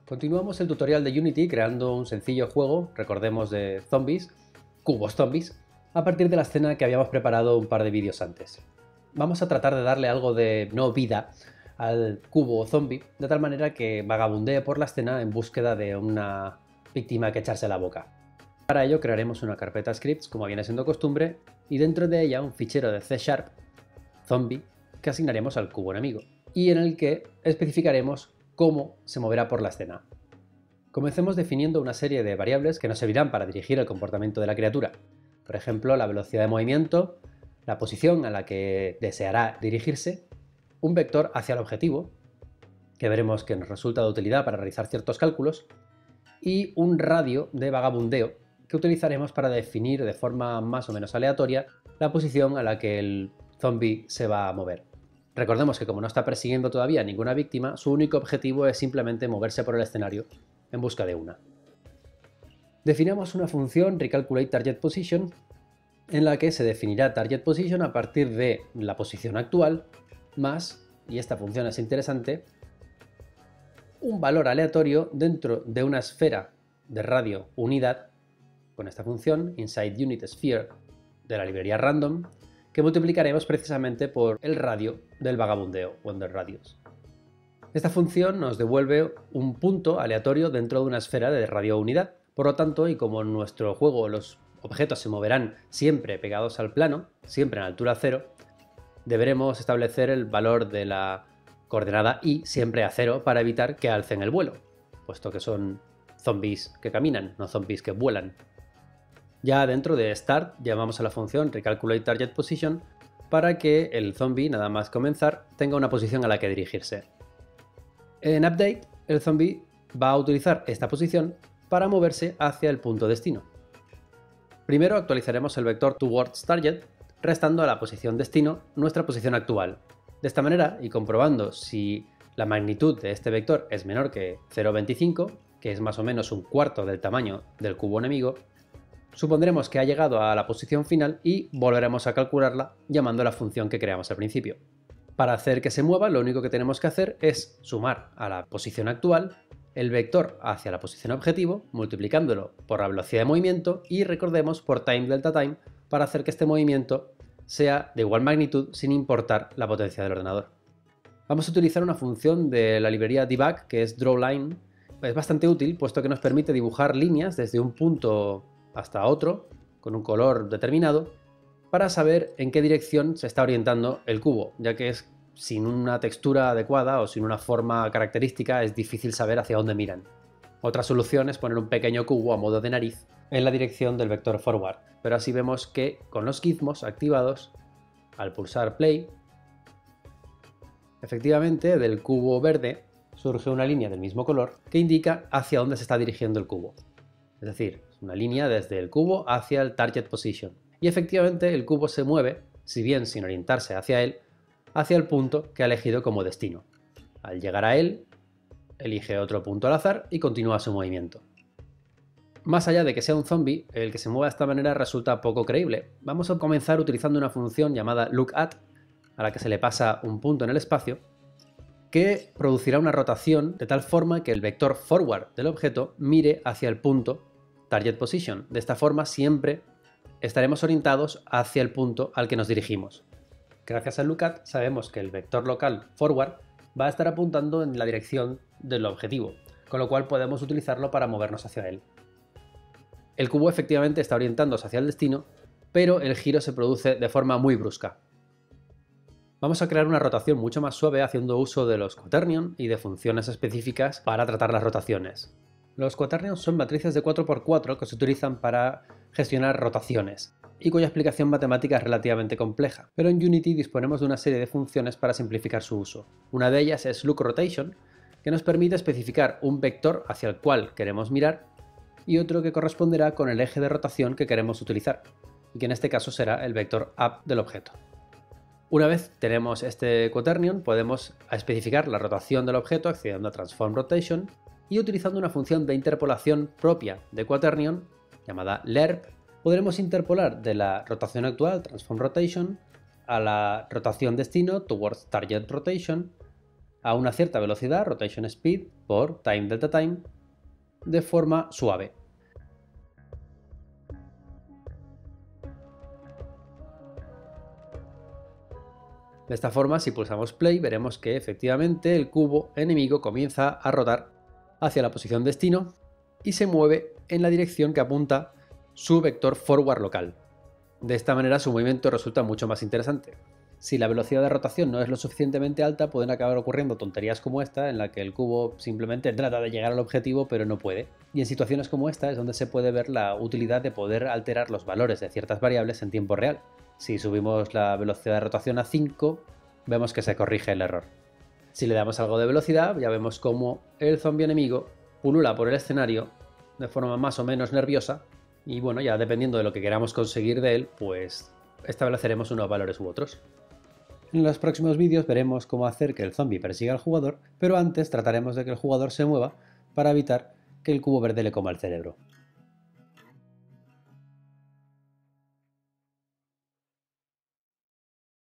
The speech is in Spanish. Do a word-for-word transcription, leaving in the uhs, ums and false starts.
Continuamos el tutorial de Unity creando un sencillo juego, recordemos de zombies, cubos zombies, a partir de la escena que habíamos preparado un par de vídeos antes. Vamos a tratar de darle algo de no vida al cubo zombie, de tal manera que vagabundee por la escena en búsqueda de una víctima que echarse a la boca. Para ello crearemos una carpeta scripts, como viene siendo costumbre, y dentro de ella un fichero de C Sharp, zombie, que asignaremos al cubo enemigo, y en el que especificaremos cómo se moverá por la escena. Comencemos definiendo una serie de variables que nos servirán para dirigir el comportamiento de la criatura. Por ejemplo, la velocidad de movimiento, la posición a la que deseará dirigirse, un vector hacia el objetivo, que veremos que nos resulta de utilidad para realizar ciertos cálculos, y un radio de vagabundeo que utilizaremos para definir de forma más o menos aleatoria la posición a la que el zombie se va a mover. Recordemos que como no está persiguiendo todavía ninguna víctima, su único objetivo es simplemente moverse por el escenario en busca de una. Definamos una función recalculateTargetPosition en la que se definirá target position a partir de la posición actual más, y esta función es interesante, un valor aleatorio dentro de una esfera de radio unidad con esta función InsideUnitSphere de la librería random, que multiplicaremos precisamente por el radio del vagabundeo, WonderRadius. Esta función nos devuelve un punto aleatorio dentro de una esfera de radio unidad. Por lo tanto, y como en nuestro juego los objetos se moverán siempre pegados al plano, siempre en altura cero, deberemos establecer el valor de la coordenada y siempre a cero para evitar que alcen el vuelo, puesto que son zombies que caminan, no zombies que vuelan. Ya dentro de Start llamamos a la función recalculateTargetPosition para que el zombie, nada más comenzar, tenga una posición a la que dirigirse. En Update, el zombie va a utilizar esta posición para moverse hacia el punto destino. Primero actualizaremos el vector towardsTarget, restando a la posición destino nuestra posición actual. De esta manera, y comprobando si la magnitud de este vector es menor que cero coma veinticinco, que es más o menos un cuarto del tamaño del cubo enemigo, supondremos que ha llegado a la posición final y volveremos a calcularla llamando a la función que creamos al principio. Para hacer que se mueva, lo único que tenemos que hacer es sumar a la posición actual el vector hacia la posición objetivo, multiplicándolo por la velocidad de movimiento y recordemos por time delta time para hacer que este movimiento sea de igual magnitud sin importar la potencia del ordenador. Vamos a utilizar una función de la librería debug que es drawLine. Es bastante útil puesto que nos permite dibujar líneas desde un punto hasta otro con un color determinado para saber en qué dirección se está orientando el cubo, ya que es sin una textura adecuada o sin una forma característica es difícil saber hacia dónde miran. Otra solución es poner un pequeño cubo a modo de nariz en la dirección del vector forward, pero así vemos que con los gizmos activados, al pulsar play, efectivamente del cubo verde surge una línea del mismo color que indica hacia dónde se está dirigiendo el cubo. Es decir, una línea desde el cubo hacia el target position. Y efectivamente el cubo se mueve, si bien sin orientarse hacia él, hacia el punto que ha elegido como destino. Al llegar a él, elige otro punto al azar y continúa su movimiento. Más allá de que sea un zombie, el que se mueva de esta manera resulta poco creíble. Vamos a comenzar utilizando una función llamada lookAt, a la que se le pasa un punto en el espacio, que producirá una rotación de tal forma que el vector forward del objeto mire hacia el punto target position. De esta forma siempre estaremos orientados hacia el punto al que nos dirigimos. Gracias al lookAt sabemos que el vector local forward va a estar apuntando en la dirección del objetivo, con lo cual podemos utilizarlo para movernos hacia él. El cubo efectivamente está orientándose hacia el destino, pero el giro se produce de forma muy brusca. Vamos a crear una rotación mucho más suave haciendo uso de los quaternion y de funciones específicas para tratar las rotaciones. Los quaternion son matrices de cuatro por cuatro que se utilizan para gestionar rotaciones y cuya explicación matemática es relativamente compleja, pero en Unity disponemos de una serie de funciones para simplificar su uso. Una de ellas es lookRotation, que nos permite especificar un vector hacia el cual queremos mirar y otro que corresponderá con el eje de rotación que queremos utilizar, y que en este caso será el vector up del objeto. Una vez tenemos este quaternion, podemos especificar la rotación del objeto accediendo a Transform Rotation y utilizando una función de interpolación propia de quaternion llamada lerp, podremos interpolar de la rotación actual, Transform Rotation, a la rotación destino, towards Target Rotation, a una cierta velocidad, rotation speed, por time delta time, de forma suave. De esta forma, si pulsamos play, veremos que efectivamente el cubo enemigo comienza a rodar hacia la posición destino y se mueve en la dirección que apunta su vector forward local. De esta manera su movimiento resulta mucho más interesante. Si la velocidad de rotación no es lo suficientemente alta, pueden acabar ocurriendo tonterías como esta, en la que el cubo simplemente trata de llegar al objetivo pero no puede. Y en situaciones como esta es donde se puede ver la utilidad de poder alterar los valores de ciertas variables en tiempo real. Si subimos la velocidad de rotación a cinco, vemos que se corrige el error. Si le damos algo de velocidad, ya vemos cómo el zombie enemigo pulula por el escenario de forma más o menos nerviosa, y bueno, ya dependiendo de lo que queramos conseguir de él, pues estableceremos unos valores u otros. En los próximos vídeos veremos cómo hacer que el zombie persiga al jugador, pero antes trataremos de que el jugador se mueva para evitar que el cubo verde le coma el cerebro.